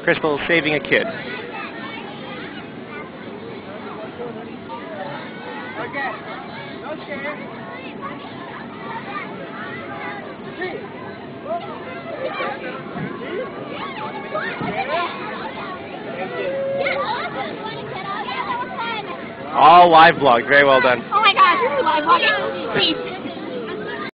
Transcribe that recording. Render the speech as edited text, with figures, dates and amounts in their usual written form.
Crystal saving a kid. All live vlog. Very well done. Oh my gosh, this is live vlogging. Please.